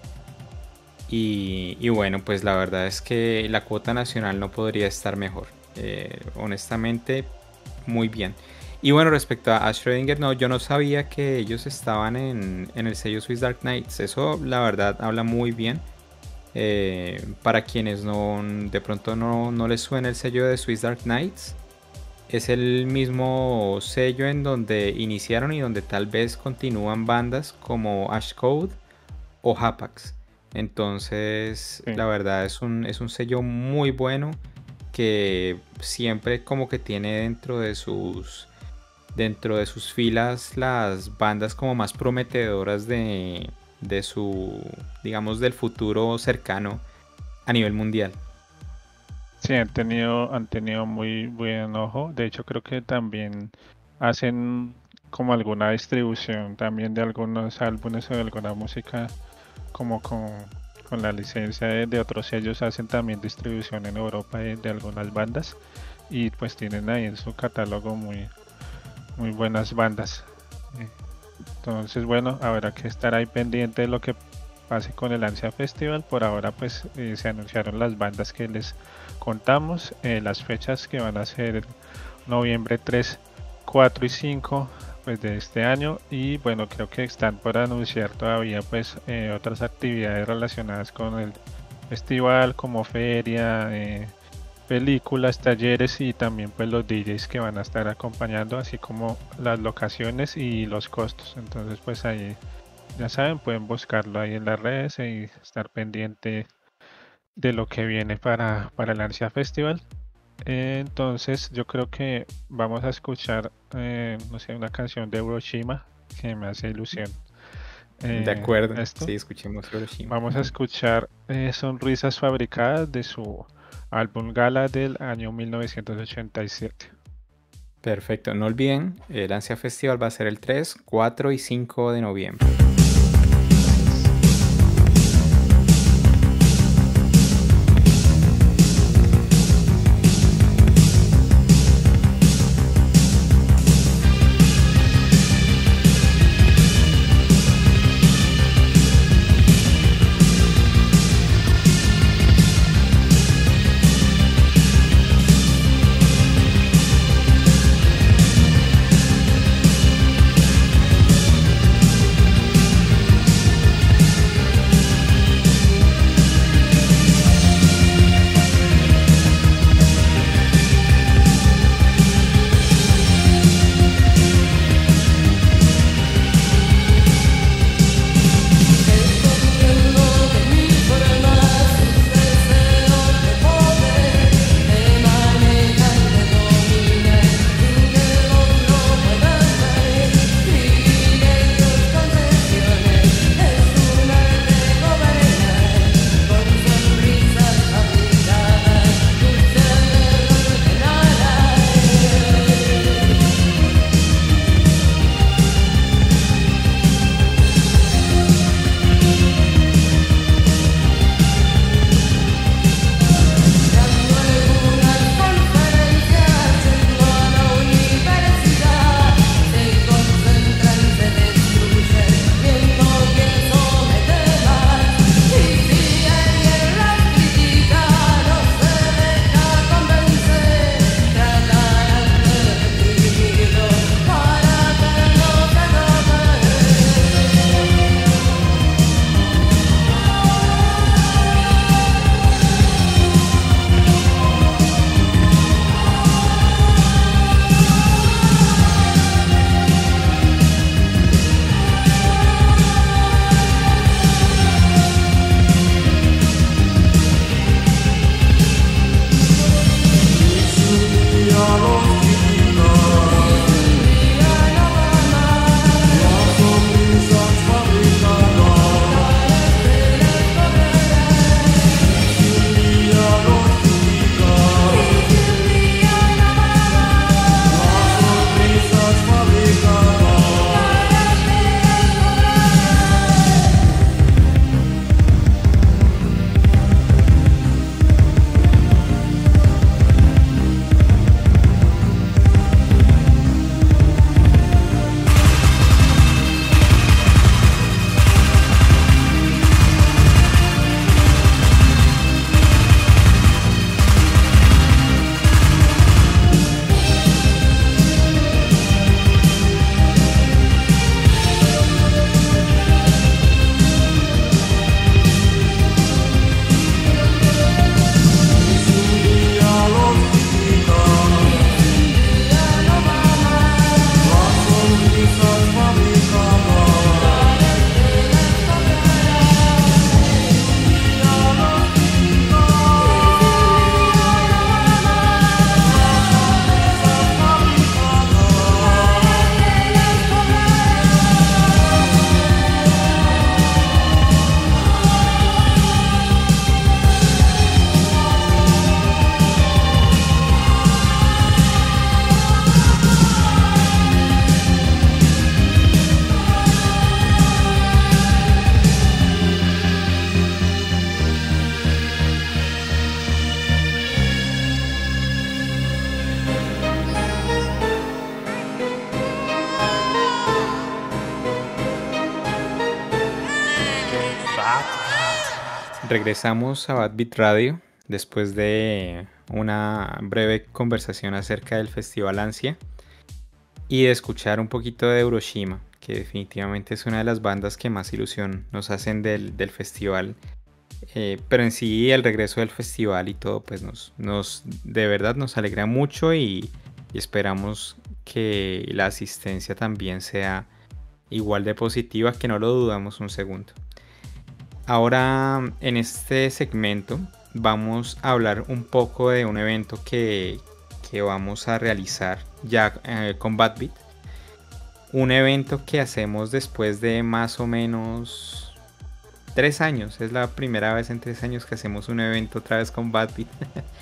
S2: Y bueno, pues la verdad es que la cuota nacional no podría estar mejor. Honestamente, muy bien. Y bueno, respecto a Schrödinger, no, yo no sabía que ellos estaban en el sello Swiss Dark Knights. Eso la verdad habla muy bien. Para quienes de pronto no les suena el sello de Swiss Dark Knights, es el mismo sello en donde iniciaron y donde tal vez continúan bandas como Ash Code o Hapax. Entonces,
S1: Sí.
S2: la verdad es un sello muy bueno que siempre como que tiene dentro de sus filas las bandas como más prometedoras de su, digamos, del futuro cercano a nivel mundial.
S1: Sí, han tenido muy buen ojo. De hecho, creo que también hacen como alguna distribución también de algunos álbumes o de alguna música, como con la licencia de otros sellos, hacen también distribución en Europa de algunas bandas y pues tienen ahí en su catálogo muy buenas bandas. Eh, Entonces, bueno, habrá que estar ahí pendiente de lo que pase con el Ansia Festival. Por ahora, pues se anunciaron las bandas que les contamos, las fechas que van a ser noviembre 3, 4 y 5 pues, de este año. Y bueno, creo que están por anunciar todavía pues otras actividades relacionadas con el festival, como feria, películas, talleres y también pues los DJs que van a estar acompañando, así como las locaciones y los costos. Entonces pues ahí ya saben, pueden buscarlo ahí en las redes y estar pendiente de lo que viene para el Ansia Festival. Entonces yo creo que vamos a escuchar, no sé, una canción de Hiroshima que me hace ilusión.
S2: De acuerdo,
S1: Esto,
S2: sí, escuchemos Hiroshima.
S1: vamos a escuchar Sonrisas Fabricadas de su álbum Gala del año 1987.
S2: Perfecto, no olviden, el Ansia Festival va a ser el 3, 4 y 5 de noviembre. Regresamos a Bad Beat Radio después de una breve conversación acerca del Festival Ansia y de escuchar un poquito de Euroshima, que definitivamente es una de las bandas que más ilusión nos hacen del festival. Pero en sí el regreso del festival y todo pues de verdad nos alegra mucho y esperamos que la asistencia también sea igual de positiva, que no lo dudamos un segundo. Ahora en este segmento vamos a hablar un poco de un evento que vamos a realizar ya con Bad Beat. Un evento que hacemos después de más o menos 3 años. Es la primera vez en 3 años que hacemos un evento otra vez con Bad Beat.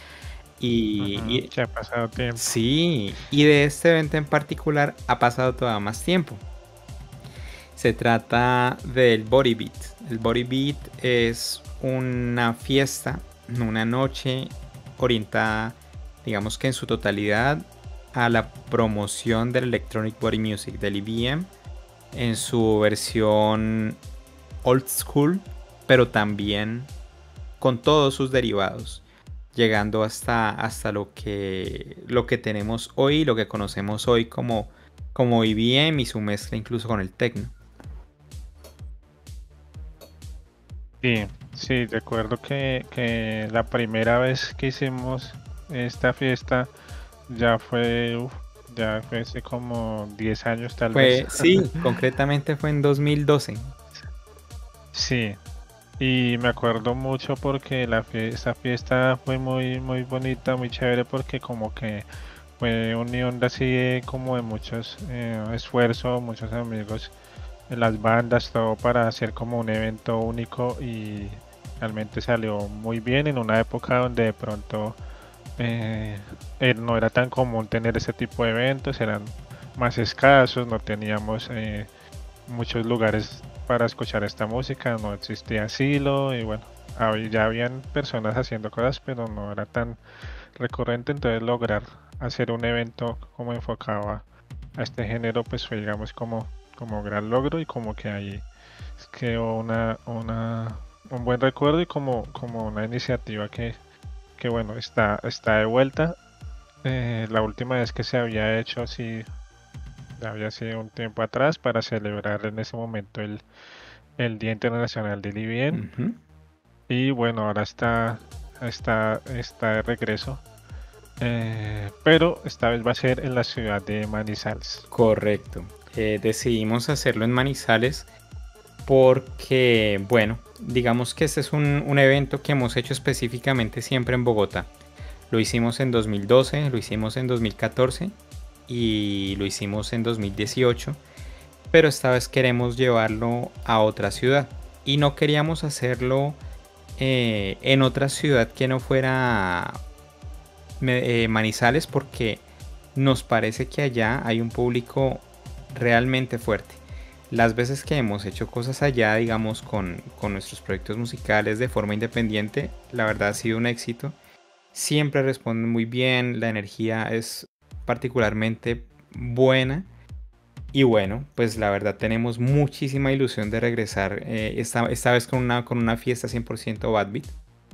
S2: y
S1: Ya ha pasado tiempo.
S2: sí, y de este evento en particular ha pasado todavía más tiempo. Se trata del Body Beat. El Body Beat es una fiesta, una noche orientada, digamos que en su totalidad, a la promoción del Electronic Body Music, del EBM, en su versión old school, pero también con todos sus derivados, llegando hasta lo que tenemos hoy, lo que conocemos hoy como EBM y su mezcla incluso con el techno.
S1: Sí, recuerdo que la primera vez que hicimos esta fiesta ya fue hace como 10 años tal vez.
S2: Sí, concretamente fue en 2012.
S1: Sí, y me acuerdo mucho porque esta fiesta fue muy, muy bonita, muy chévere porque como que fue unión de así como de muchos esfuerzos, muchos amigos, las bandas, todo para hacer como un evento único y realmente salió muy bien en una época donde de pronto no era tan común tener ese tipo de eventos, eran más escasos, no teníamos muchos lugares para escuchar esta música, no existía asilo y bueno, ya habían personas haciendo cosas, pero no era tan recurrente, entonces lograr hacer un evento como enfocado a este género, pues fue digamos como gran logro y como que ahí quedó un buen recuerdo y como una iniciativa que bueno, está de vuelta. La última vez que se había hecho, sí, había sido un tiempo atrás para celebrar en ese momento el Día Internacional del IBM.
S2: Uh-huh.
S1: Y bueno, ahora está de regreso. Pero esta vez va a ser en la ciudad de Manizales.
S2: Correcto. Decidimos hacerlo en Manizales porque, bueno, digamos que este es un evento que hemos hecho específicamente siempre en Bogotá. Lo hicimos en 2012, lo hicimos en 2014 y lo hicimos en 2018, pero esta vez queremos llevarlo a otra ciudad y no queríamos hacerlo en otra ciudad que no fuera Manizales, porque nos parece que allá hay un público realmente fuerte. Las veces que hemos hecho cosas allá, digamos con nuestros proyectos musicales de forma independiente, la verdad ha sido un éxito. Siempre responden muy bien, la energía es particularmente buena. Y bueno, pues la verdad tenemos muchísima ilusión de regresar esta vez con una fiesta 100% Bad Beat.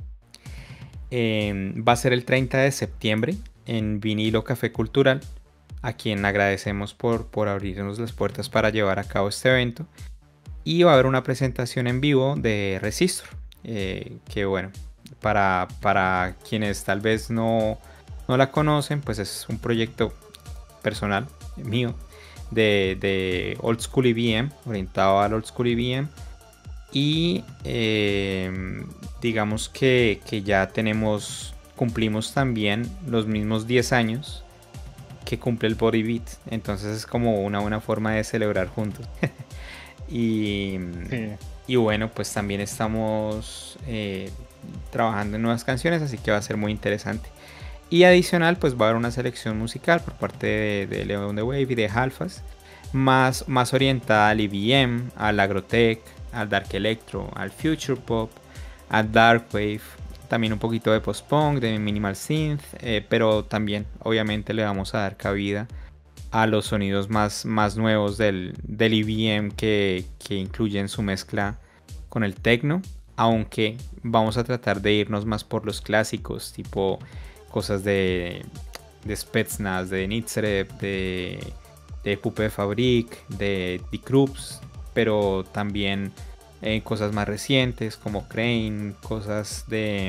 S2: Va a ser el 30 de septiembre en Vinilo Café Cultural, a quien agradecemos por abrirnos las puertas para llevar a cabo este evento. Y va a haber una presentación en vivo de Resistor, que bueno, para quienes tal vez no la conocen, pues es un proyecto personal mío de Old School EBM, orientado al Old School EBM. Y digamos que ya cumplimos también los mismos 10 años que cumple el Body Beat. Entonces es como una buena forma de celebrar juntos. y bueno, pues también estamos trabajando en nuevas canciones, así que va a ser muy interesante. Y adicional, pues va a haber una selección musical por parte de Leon the Wave y de Halfas, más orientada al EBM, al Agrotech, al Dark Electro, al Future Pop, al Dark Wave, también un poquito de post-punk, de minimal synth, pero también obviamente le vamos a dar cabida a los sonidos más nuevos del EBM que incluyen su mezcla con el techno, aunque vamos a tratar de irnos más por los clásicos, tipo cosas de Spetsnaz, de Nitzerev, de Puppe Fabrik, de Die Krupps, pero también cosas más recientes como Crane, cosas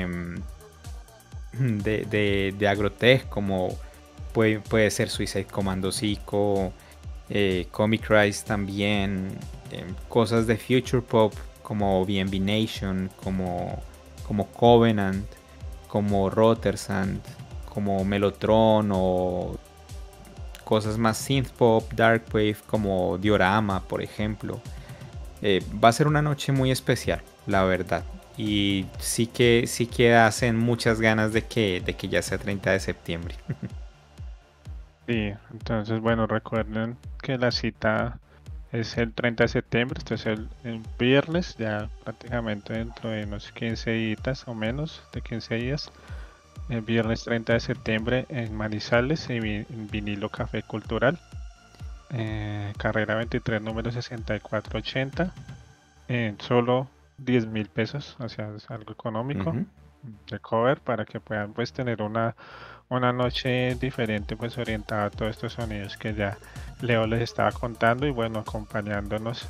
S2: de Agrotech como puede ser Suicide Commando Zico, Comic Rise también, cosas de Future Pop como BNB Nation, como Covenant, como Rotersand, como Mellotron o cosas más synth pop, darkwave como Diorama, por ejemplo. Va a ser una noche muy especial, la verdad. Y sí que hacen muchas ganas de que ya sea 30 de septiembre.
S1: Sí, entonces bueno, recuerden que la cita es el 30 de septiembre, esto es el viernes, ya prácticamente dentro de unos 15 días o menos de 15 días. El viernes 30 de septiembre en Manizales, en Vinilo Café Cultural. Carrera 23, número 6480. En solo 10.000 pesos, o sea, es algo económico.
S2: Ujú.
S1: De cover para que puedan pues tener una noche diferente, pues orientada a todos estos sonidos que ya Leo les estaba contando y bueno, acompañándonos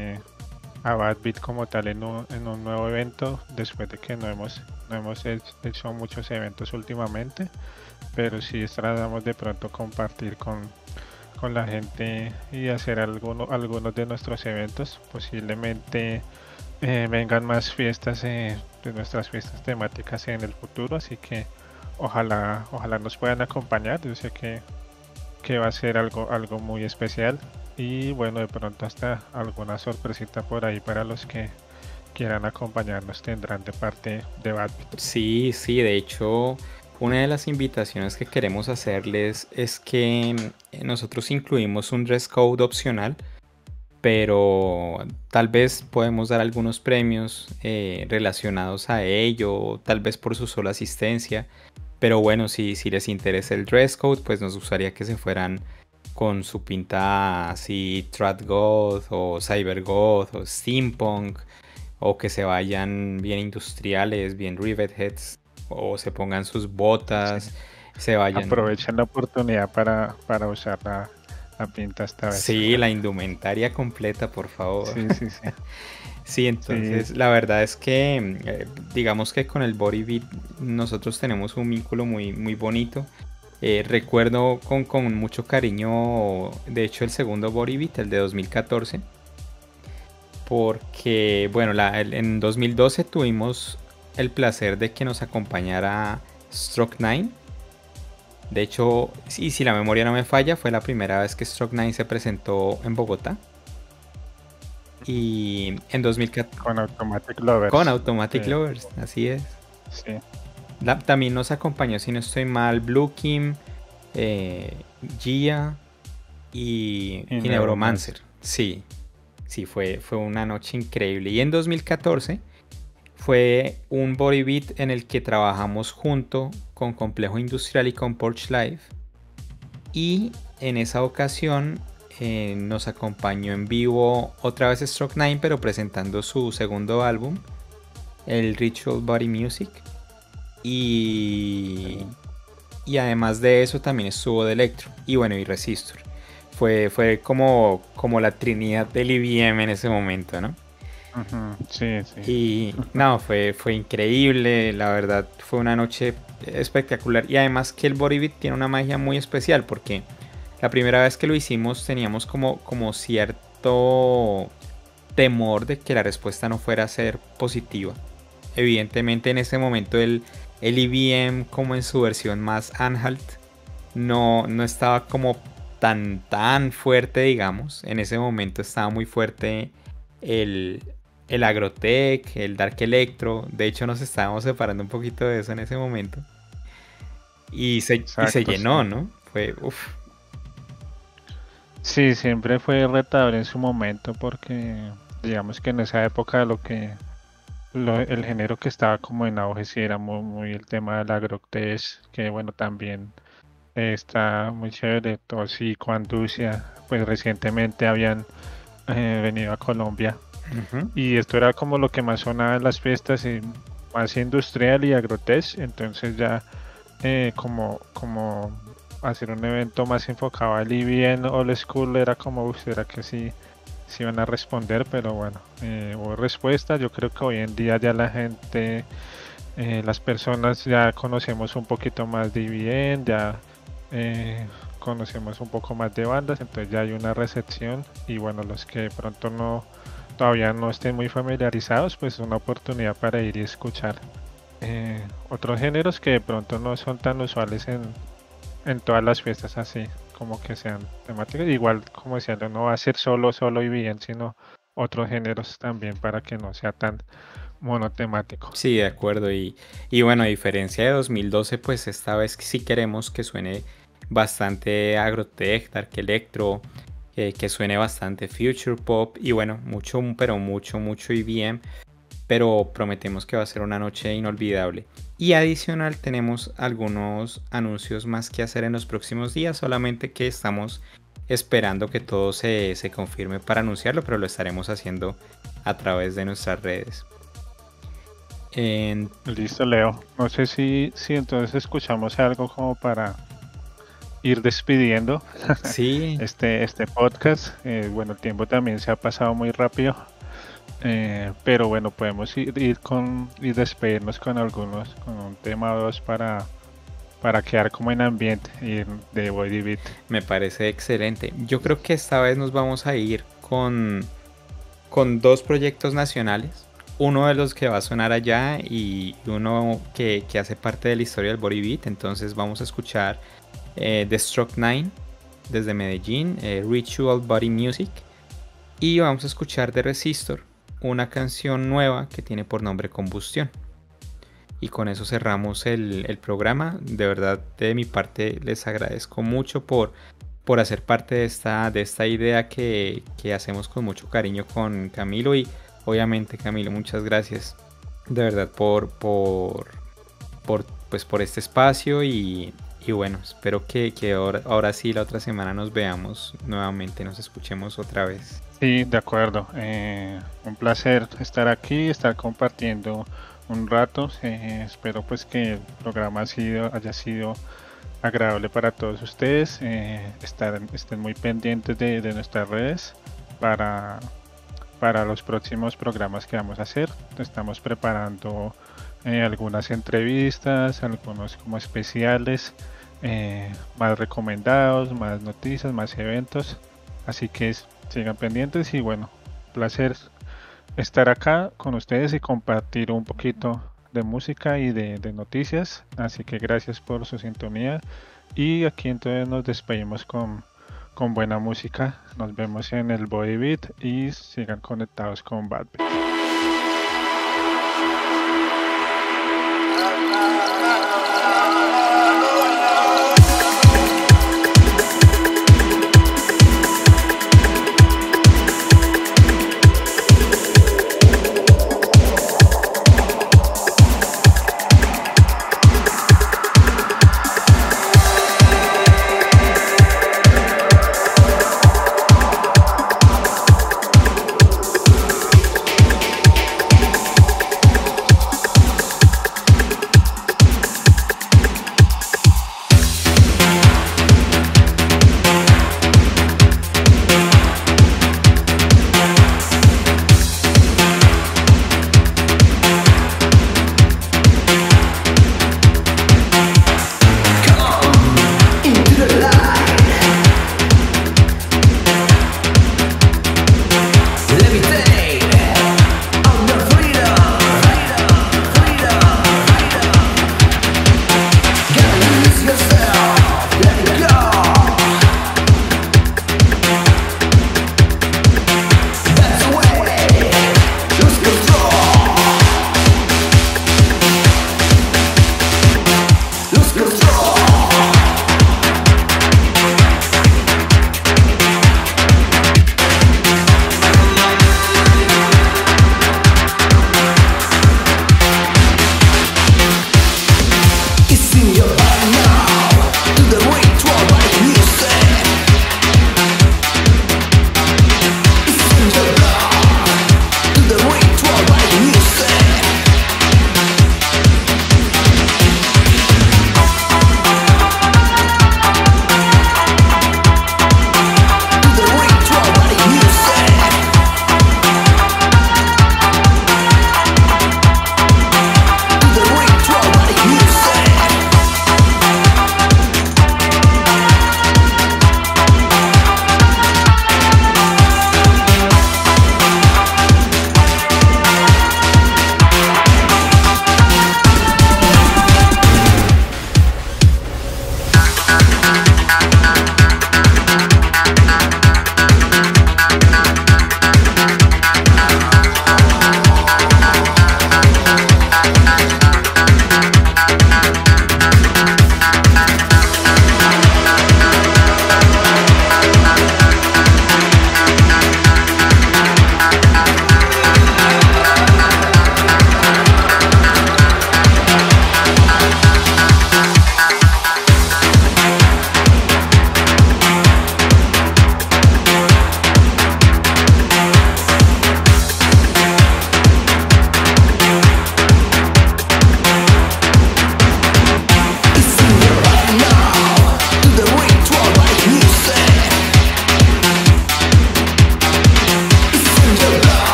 S1: a Bad Beat como tal en un nuevo evento después de que no hemos hecho muchos eventos últimamente, pero sí tratamos de pronto compartir con la gente y hacer algunos de nuestros eventos. Posiblemente vengan más fiestas de nuestras fiestas temáticas en el futuro, así que ojalá nos puedan acompañar. Yo sé que va a ser algo muy especial y bueno, de pronto hasta alguna sorpresita por ahí para los que quieran acompañarnos tendrán de parte de Badbit.
S2: Sí, sí, de hecho, una de las invitaciones que queremos hacerles es que nosotros incluimos un dress code opcional, pero tal vez podemos dar algunos premios relacionados a ello, tal vez por su sola asistencia. Pero bueno, si les interesa el dress code, pues nos gustaría que se fueran con su pinta así Trad Goth o Cyber Goth o Steampunk, o que se vayan bien industriales, bien Rivet Heads, o se pongan sus botas, se vayan.
S1: Aprovechen la oportunidad para usar la pinta esta vez.
S2: Sí, la indumentaria completa, por favor.
S1: Sí, sí, sí.
S2: Sí, entonces la verdad es que digamos que con el Body Beat nosotros tenemos un vínculo muy, muy bonito. Recuerdo con mucho cariño, de hecho, el segundo Body Beat, el de 2014, porque bueno, en 2012 tuvimos el placer de que nos acompañara Stroke 9. De hecho, si la memoria no me falla, fue la primera vez que Stroke 9 se presentó en Bogotá. Y en 2014
S1: Con Automatic Lovers.
S2: con Automatic
S1: Sí,
S2: Lovers, así es.
S1: sí.
S2: También nos acompañó, si no estoy mal, Blue Kim, Gia y Neuromancer. Sí, sí, fue una noche increíble. Y en 2014 fue un body beat en el que trabajamos junto con Complejo Industrial y con Porch Live. Y en esa ocasión nos acompañó en vivo otra vez Stroke 9, pero presentando su segundo álbum, el Ritual Body Music. Y además de eso también estuvo de Electro y bueno, y Resistor. Fue como la trinidad del IBM en ese momento, ¿no?
S1: Sí, sí.
S2: Y no, fue increíble, la verdad fue una noche espectacular. Y además que el Body Beat tiene una magia muy especial, porque la primera vez que lo hicimos teníamos como cierto temor de que la respuesta no fuera a ser positiva. Evidentemente en ese momento el IBM, como en su versión más Anhalt, no estaba como tan fuerte, digamos. En ese momento estaba muy fuerte el Agrotech, el Dark Electro. De hecho nos estábamos separando un poquito de eso en ese momento. Y se llenó,
S1: Sí.
S2: ¿no? Fue uff.
S1: Sí, siempre fue retador en su momento porque digamos que en esa época el género que estaba como en auge sí era muy el tema del agrotech, que bueno, también está muy chévere. Tosi, Anducia, pues recientemente habían venido a Colombia
S2: Ujú.
S1: Y esto era como lo que más sonaba en las fiestas, y más industrial y agrotech. Entonces ya como hacer un evento más enfocado al EBM old school era como, será que sí van a responder, pero bueno, hubo respuesta. Yo creo que hoy en día ya la gente, las personas ya conocemos un poquito más de EBM, ya conocemos un poco más de bandas, entonces ya hay una recepción. Y bueno, los que de pronto todavía no estén muy familiarizados, pues es una oportunidad para ir y escuchar otros géneros que de pronto no son tan usuales en todas las fiestas, así como que sean temáticas. Igual, como decía, no va a ser solo y bien, sino otros géneros también para que no sea tan monotemático.
S2: Sí, de acuerdo. Y bueno, a diferencia de 2012, pues esta vez sí queremos que suene bastante agrotech, dark electro, que suene bastante future pop y bueno, mucho, pero mucho EBM, pero prometemos que va a ser una noche inolvidable. Y adicional tenemos algunos anuncios más que hacer en los próximos días, solamente que estamos esperando que todo se confirme para anunciarlo, pero lo estaremos haciendo a través de nuestras redes. En-
S1: Listo, Leo. No sé si entonces escuchamos algo como para ir despidiendo
S2: sí,
S1: este podcast. Bueno, el tiempo también se ha pasado muy rápido. Pero bueno, podemos ir despedirnos con con un tema o dos para quedar como en ambiente de Body Beat.
S2: me parece excelente. Yo creo que esta vez nos vamos a ir con dos proyectos nacionales. Uno de los que va a sonar allá y uno que hace parte de la historia del Body Beat. Entonces vamos a escuchar The Stroke 9 desde Medellín, Ritual Body Music. Y vamos a escuchar de Resistor, una canción nueva que tiene por nombre Combustión. Y con eso cerramos el programa. De verdad, de mi parte, les agradezco mucho por hacer parte de esta idea que hacemos con mucho cariño con Camilo. Y obviamente, Camilo, muchas gracias de verdad por este espacio. Y bueno, espero que ahora sí, la otra semana nos veamos nuevamente, nos escuchemos otra vez.
S1: Sí, de acuerdo. Un placer estar aquí, estar compartiendo un rato. Espero pues que el programa haya sido agradable para todos ustedes. Estén muy pendientes de nuestras redes para, para los próximos programas que vamos a hacer. Estamos preparando algunas entrevistas, algunos como especiales, más recomendados, más noticias, más eventos. Así que sigan pendientes y bueno, placer estar acá con ustedes y compartir un poquito de música y de noticias. Así que gracias por su sintonía y aquí entonces nos despedimos con buena música. Nos vemos en el Body Beat y sigan conectados con Bad Beat.